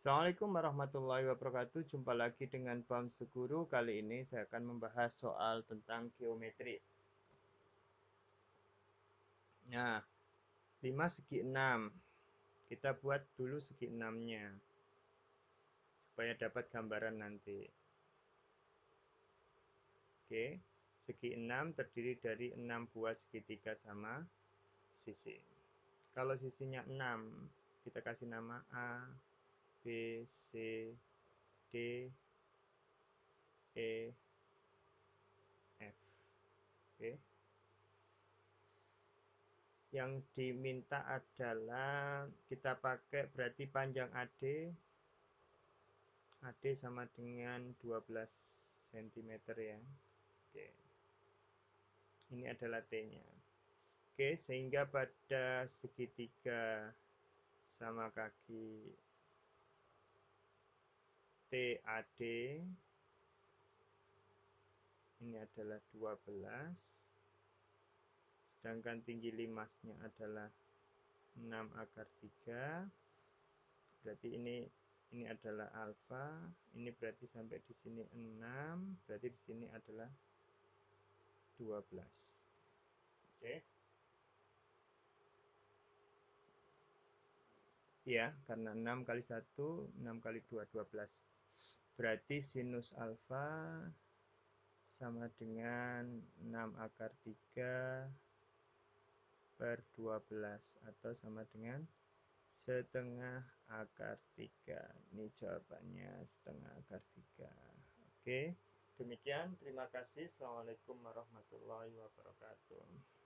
Assalamualaikum warahmatullahi wabarakatuh. Jumpa lagi dengan Bams Guru. Kali ini saya akan membahas soal tentang geometri. Nah, 5 segi 6. Kita buat dulu segi 6-nya supaya dapat gambaran nanti. Oke, segi 6 terdiri dari 6 buah segitiga sama sisi. Kalau sisinya 6, kita kasih nama A, B, C, D, E, F. Oke. Yang diminta adalah kita pakai berarti panjang AD sama dengan 12 cm ya. Oke. Ini adalah T-nya. Oke, sehingga pada segitiga sama kaki TAD ini adalah 12, sedangkan tinggi limasnya adalah 6/3. Berarti ini adalah alfa, ini berarti sampai di sini 6, berarti di sini adalah 12. Oke. Ya, karena 6 kali 1, 6 kali 2, 12. Berarti sinus alfa sama dengan 6/3 per 12 atau sama dengan setengah akar 3. Ini jawabannya setengah akar 3. Oke, demikian. Terima kasih. Assalamualaikum warahmatullahi wabarakatuh.